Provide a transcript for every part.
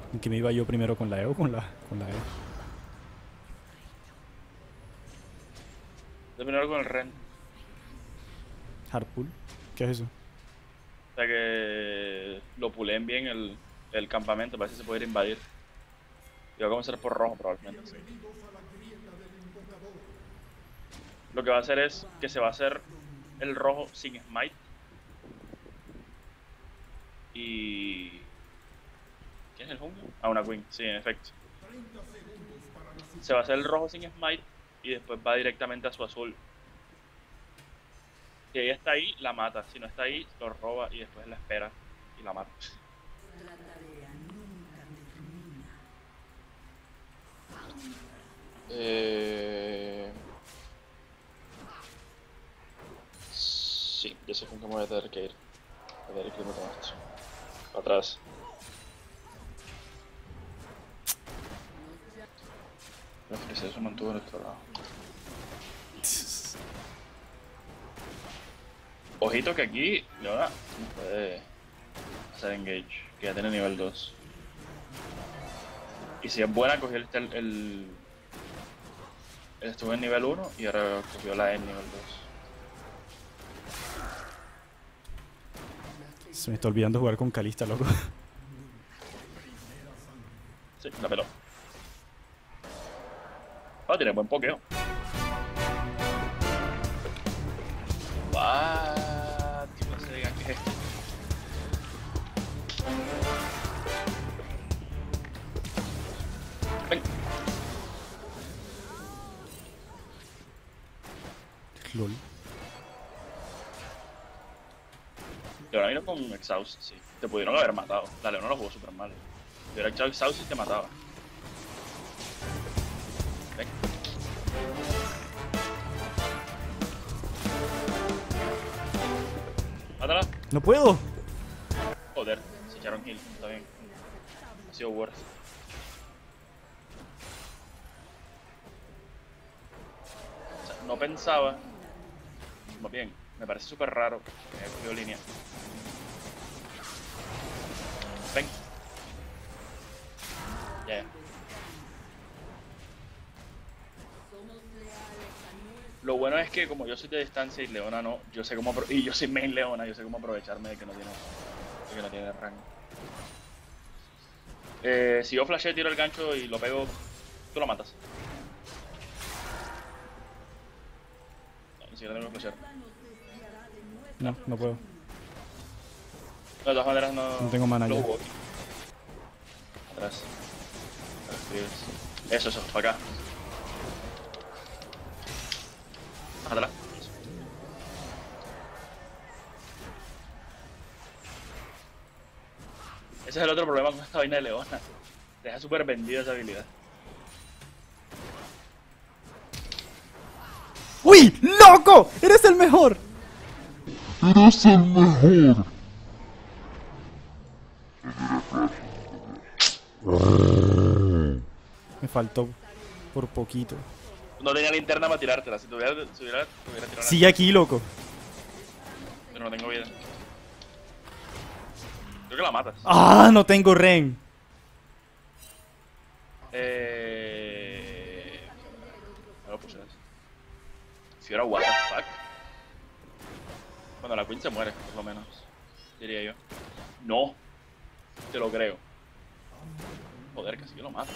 ¿En qué me iba yo primero con la E o con la E? De primero con el Ren. Hardpool. ¿Qué es eso? O sea que lo pulen bien el campamento, parece que se puede ir a invadir. Y va a comenzar por rojo probablemente. Sí. Lo que va a hacer es que se va a hacer el rojo sin smite. Y... ¿quién es el jungle? Ah, una queen, sí, en efecto. Se va a hacer el rojo sin smite y después va directamente a su azul. Si ella está ahí, la mata. Si no está ahí, lo roba y después la espera y la mata. Sí, yo sé con qué me voy a tener que ir. A ver, ¿qué me tomo esto? Para atrás. Lo que se mantuvo en nuestro lado. Ojito que aquí Leona no puede hacer engage, que ya tiene nivel 2. Y si es buena, cogió estuvo en nivel 1 y ahora cogió la E en nivel 2. Se me está olvidando jugar con Kalista, loco. Sí, la peló. Ah, tiene buen pokeo. What? ¿Qué clase de gank es este? Ven. LOL. Leona vino con Exhaust, sí. Te pudieron haber matado. La Leona lo jugó super mal. Te hubiera echado Exhaust y te mataba. Ven. Mátala. ¡No puedo! Joder, se echaron heal, está bien. Ha sido worth. O sea, no pensaba. Más bien, me parece súper raro que haya cogido línea. Ven. Ya. Lo bueno es que como yo soy de distancia y Leona no, yo sé cómo y yo soy main Leona, yo sé cómo aprovecharme de que no tiene rango. Si yo flasheo, tiro el gancho y lo pego, tú lo matas. No, ni siquiera tengo que flashear. No, no puedo. De todas maneras No tengo mana lo ya. juego aquí. Atrás. Eso, para acá. Mátala. Ese es el otro problema con esta vaina de Leona. Deja súper vendida esa habilidad. ¡Uy! ¡Loco! ¡Eres el mejor! Eres el mejor. Me faltó por poquito. No tenía linterna para tirártela. Si tuviera tirado una. Sigue aquí, loco. Pero no tengo vida. Creo que la matas. ¡Ah! No tengo Ren. No lo puse. Si era what the fuck. Cuando la Queen se muere, por lo menos. Diría yo. No. Te lo creo. Joder, casi que lo mato.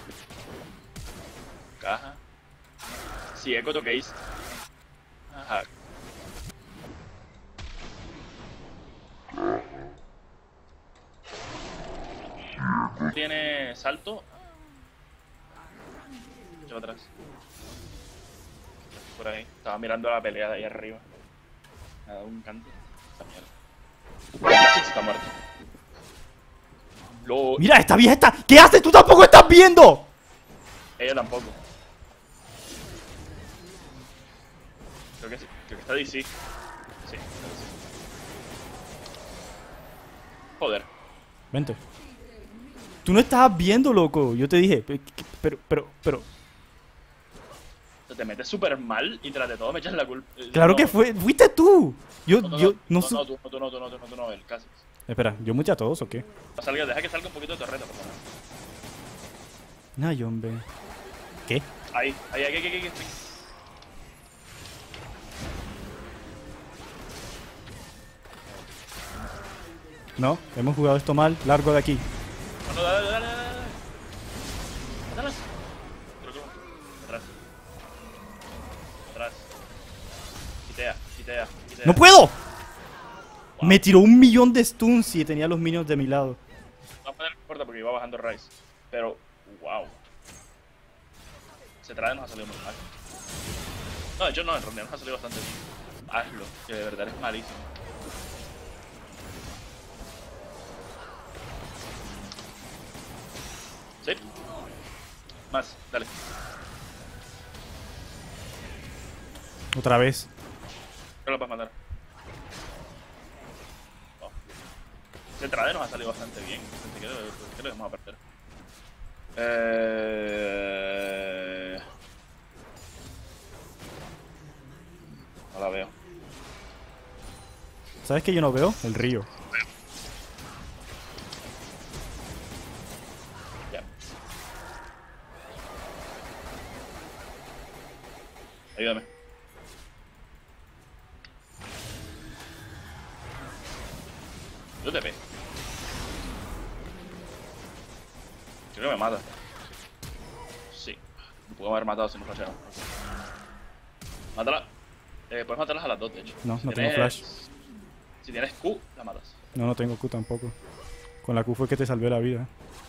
Caja. Si eco toquéis. Ajá. Tiene salto. Echa para atrás. Por ahí. Estaba mirando la pelea de ahí arriba. Me ha dado un cante. Esta mierda. Casi está muerto. Luego, ¡Mira, esta vieja está! ¿Qué haces? ¡Tú tampoco estás viendo! ella tampoco. Creo que sí. Creo que está DC. Sí. Joder. Vente. Tú no estabas viendo, loco. Yo te dije. Pero. Se te metes súper mal y tras de todo me echas la culpa. Claro que fuiste tú. Yo no sé. Tú no, él casi. Espera, ¿yo muteé a todos o qué? Salga, deja que salga un poquito de torreta, por favor. Nah, hombre. ¿Qué? Ahí. No, hemos jugado esto mal. Largo de aquí. No, dale. Atrás. Atrás. Quitea. ¡No puedo! Me tiró 1.000.000 de stuns y tenía los minions de mi lado. No importa porque iba bajando Rice. Pero, wow. Ese trade nos ha salido muy mal. No, de hecho no, en realidad nos ha salido bastante bien. Hazlo, que de verdad es malísimo. Sí. Más, dale. Otra vez. No lo puedes matar. Oh. Ese trade nos ha salido bastante bien. Pensé que lo vamos a perder. No la veo. ¿Sabes qué yo no veo? El río. Ya. Ayúdame. Yo te ve. Creo que me mata. Sí. Me puedo haber matado si no flasheo. Mátala. Puedes matarlas a las dos, de hecho. No, Si no tengo flash. Si tienes Q, la matas. No, no tengo Q tampoco. Con la Q fue que te salvé la vida.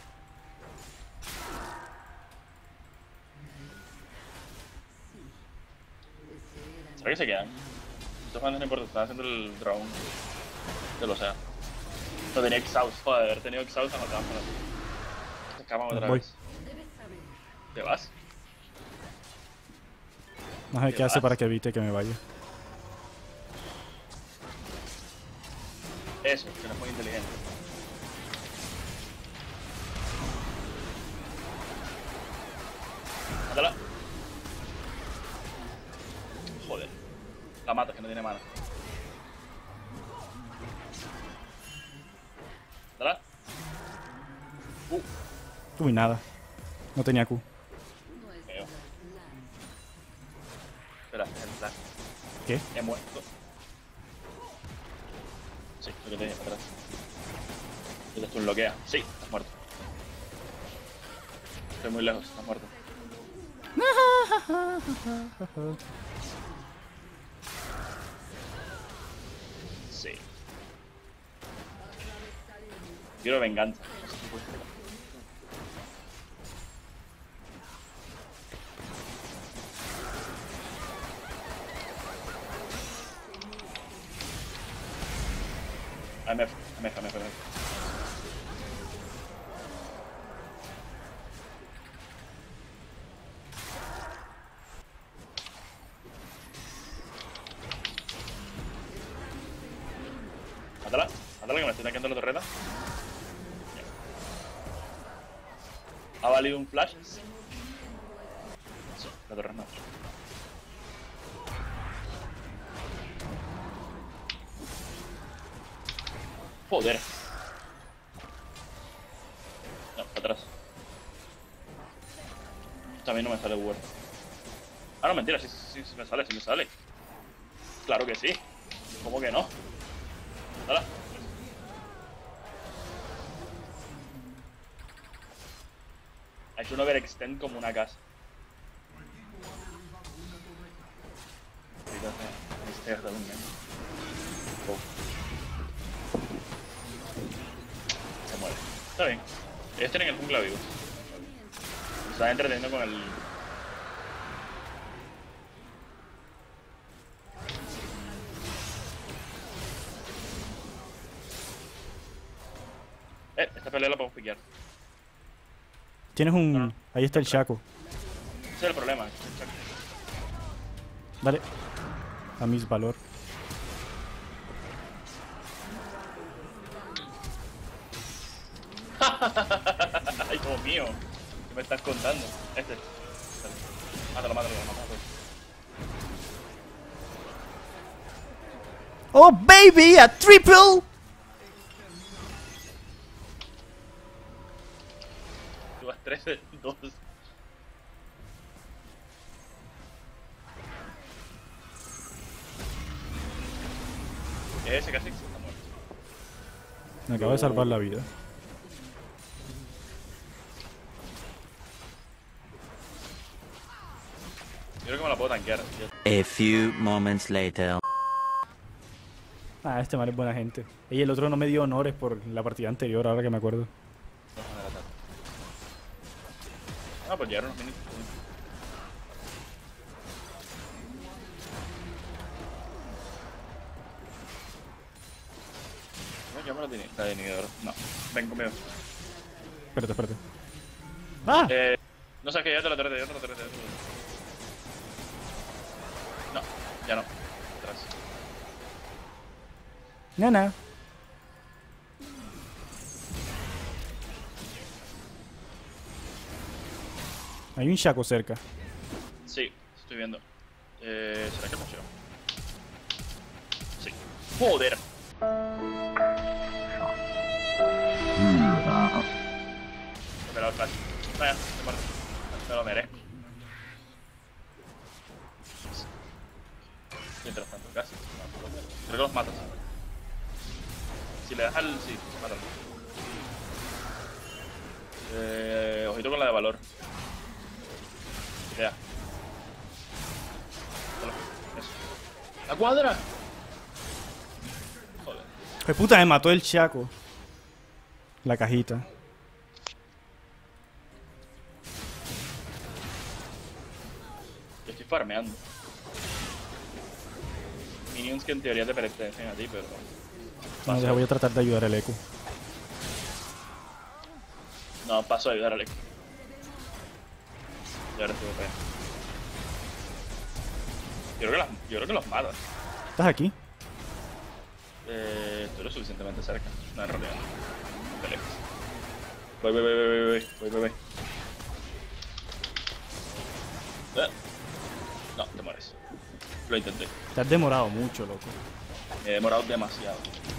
¿Será que se quedan? Estos manos no importa, están haciendo el dragón del océano. No tenía Exhaust, joder, de haber tenido Exhaust, nos mataban con la... Se escapan otra Voy. vez. ¿Te vas? No sé qué hace para que evite que me vaya. Eso, que no es muy inteligente. Mátala. Joder. La matas, que no tiene mana. Mátala. Uy, nada. No tenía Q. Feo. Espera, el flash. ¿Qué? He muerto. Sí, lo que te dije para atrás. Te un bloquea. Sí, estás muerto. Estoy muy lejos, estás muerto. Sí. Quiero venganza. No sé si puedes pegar. MF. Mátala, que me estoy tanqueando la torreta. Bien. ¿Ha valido un flash? Sí, la torre es nuestra. Joder. No, para atrás. También no me sale Word. Ah, no, mentira, sí me sale. Claro que sí. ¿Cómo que no? ¿Hala? Ha hecho un overextend como una casa. Se muere. Está bien. Ellos tienen el jungla vivo. Se están entreteniendo con el... esta pelea la podemos piquear. Tienes un... No. Ahí está el Shaco. Ese es el problema. Dale. A mis valor. Ay, como mío. ¿Qué me estás contando? Este. Mátalo. ¡Oh, baby! ¡A triple! Tú vas 13, 2. Ese casi está muerto. Me acabo de salvar la vida. Yo creo que me la puedo tanquear. A few moments later. Ah, este mal es buena gente. Y el otro no me dio honores por la partida anterior, ahora que me acuerdo. Ah, pues llegaron unos minutos. No, yo me la de inhibidor. No, ven conmigo. Espérate, espérate. ¡Ah! No sé, que ya te lo traté, No, ya no. Atrás. Nana. Hay un Shaco cerca. Sí, estoy viendo. ¿Será que funciona? Sí. ¡Joder! Espera el flash. Vaya, me muerto. Me lo merezco. Mientras tanto, casi. Creo que los matas. Si le das al... sí, mátalo. Ojito con la de valor. Ya. Eso. ¡La cuadra! Joder. ¡Qué puta! Me mató el Shaco. La cajita. Yo estoy farmeando. Minions que en teoría te pertenecen a ti, pero... No, ya voy a tratar de ayudar al Eco. No, paso a ayudar a Alex. Y ahora estoy OP. Yo creo que los matas. ¿Estás aquí? Estoy lo suficientemente cerca. No, en realidad no. De lejos. Voy. No, te mueres. Lo intenté. Te has demorado mucho, loco. Me he demorado demasiado.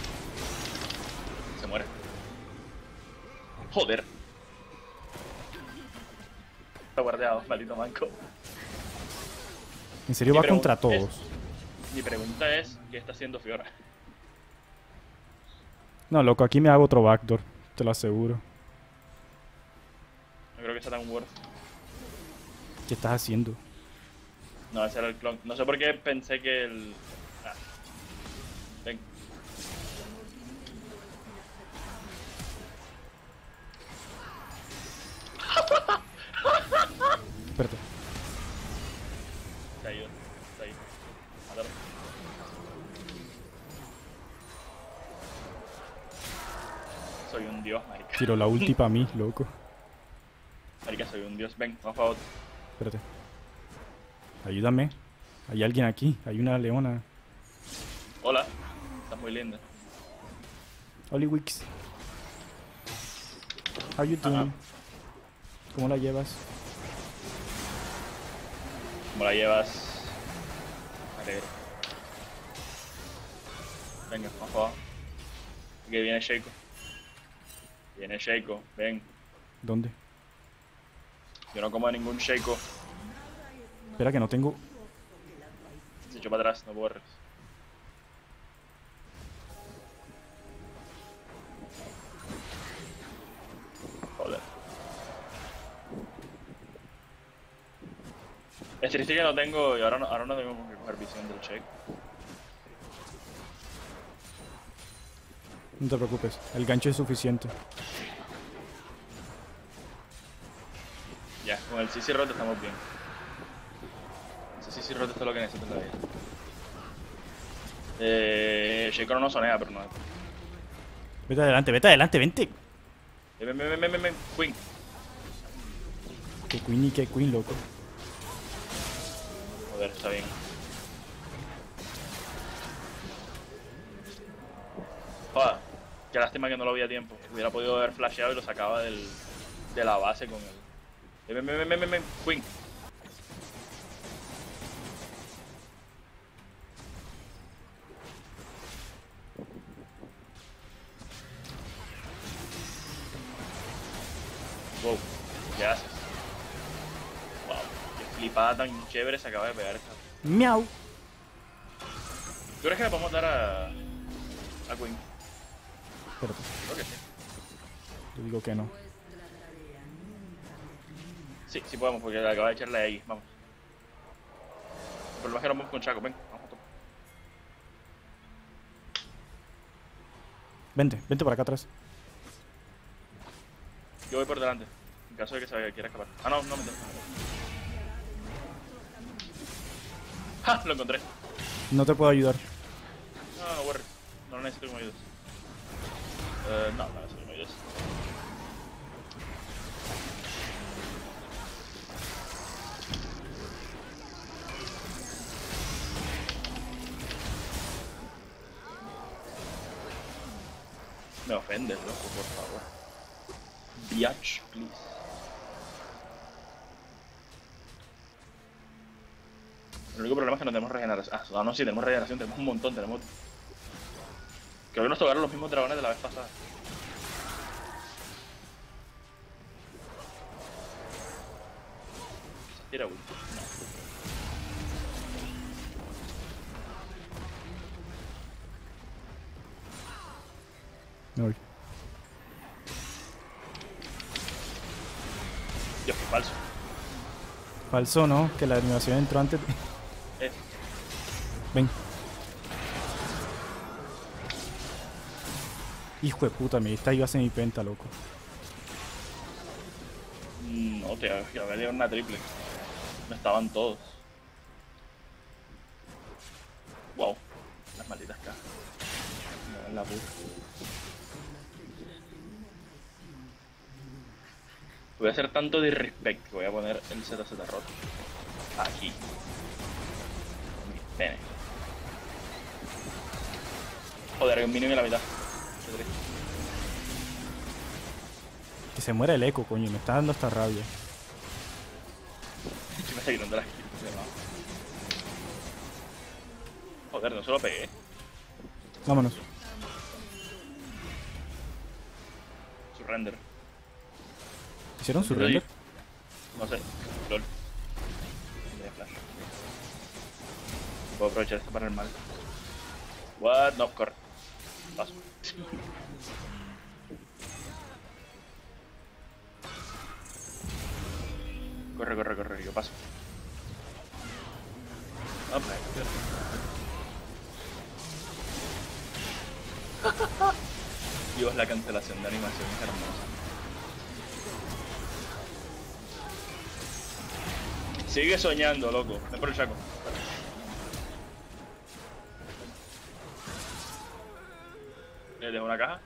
Se muere. Joder. Está guardeado, maldito manco. En serio Mi va contra pregunta todos. Mi pregunta es, ¿qué está haciendo Fiora? No, loco, aquí me hago otro backdoor. Te lo aseguro. No creo que sea tan worth. ¿Qué estás haciendo? No, ese era el clon. No sé por qué pensé que el... Ah. Ven. Espérate. Se ha ido. Mátalo. Soy un dios, marica. Tiro la ulti para mí, loco. Marica, soy un dios. Ven, vamos a otro. Espérate. Ayúdame. Hay alguien aquí. Hay una leona. Hola. Estás muy linda. Oli Wix. How you doing? Ajá. ¿Cómo la llevas? ¿Cómo la llevas? Alegre. Venga, vamos abajo. Que viene Shaco. Viene Shaco, ven. ¿Dónde? Yo no como ningún Shaco. Espera que no tengo... Se echó para atrás, no borres. Joder. Es triste que no tengo, y ahora no tengo que coger visión del Shaco. No te preocupes. El gancho es suficiente. Ya, con el CC Rot estamos bien. Ese CC Rot es todo lo que necesito en la vida. Shaco no sonea, pero no. Vete adelante, vente. Ven, Queen. Que Queen y que Queen, loco. Joder, está bien. Joder, qué lástima que no lo vi a tiempo. Hubiera podido haber flasheado y lo sacaba de la base con él. Ven, Queen. Wow. ¿Qué haces? Wow, qué flipada tan chévere se acaba de pegar esta. Miau. ¿Tú crees que le podemos dar a Queen? Espérate, Creo que sí. yo digo que no. Sí, sí podemos, porque acaba de echarle ahí. Vamos. El problema es que no vamos con Chaco. Ven, vamos a tomar. Vente para acá atrás. Yo voy por delante. En caso de que se quiera escapar. Ah, no, no me entiendo. ¡Ja! Lo encontré. No te puedo ayudar. No, no, worry. No necesito que me ayudes. No necesito que me ayudes. Me ofendes, loco, por favor. Biatch, please. El único problema es que no tenemos regeneración. Ah, no, sí, tenemos regeneración, tenemos un montón, tenemos... Creo que nos tocaron los mismos dragones de la vez pasada. ¿Se tira ulti? No. Me voy. Dios, qué falso. Falso, ¿no? Que la animación entró antes. Ven. Hijo de puta, esta iba a ser mi penta, loco. No, te había dado una triple. No estaban todos. Wow. Las malditas cajas. No, en la puta. Voy a hacer tanto disrespect que voy a poner el ZZ roto. Aquí. Con mis penes. Joder, hay un mínimo en la mitad. Qué triste. Que se muera el eco, coño. Me está dando esta rabia. Que me está quitando las kills. Joder, no se lo pegué. Vámonos. Surrender. ¿Hicieron su render? No sé. LOL. Tendría flash. Puedo aprovechar esto para el mal. What? No, corre. Paso. Corre, yo paso. Hombre, Dios, la cancelación de animación es hermosa. Sigue soñando, loco. Ven por el Chaco. Le dejo una caja. Aquí.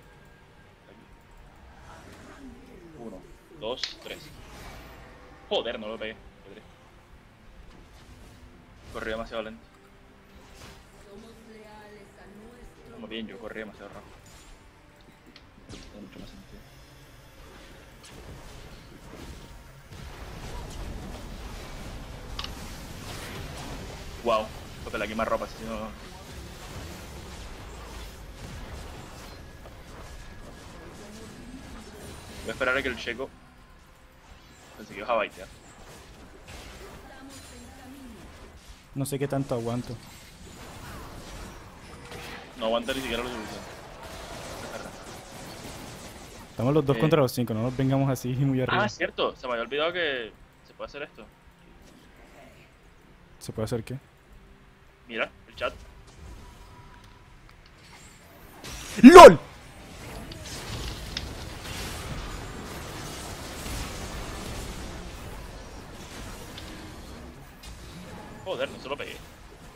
1, 2, 3. Joder, no lo pegué. Qué triste. Corrí demasiado lento. Vamos bien, yo corrí demasiado rápido. Tiene mucho más sentido. Wow, porque la quema ropa, si no... Voy a esperar a que el Checo... Pensé que ibas a baitear. No sé qué tanto aguanto. No aguanta ni siquiera lo suficiente. Estamos los dos contra los 5, no nos vengamos así muy arriba. Ah, cierto, se me había olvidado que se puede hacer esto. ¿Se puede hacer qué? Mira, el chat. ¡LOL! Joder, no se lo pegué.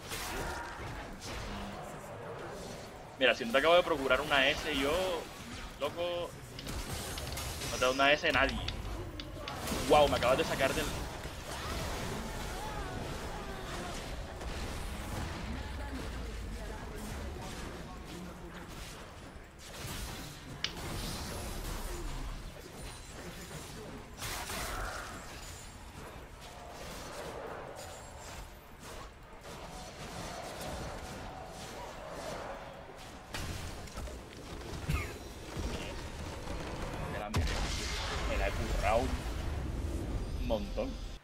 Mira, si no te acabo de procurar una S, yo... Loco... No te da una S a nadie. Wow, me acabas de sacar del... Me la he currado. un montón.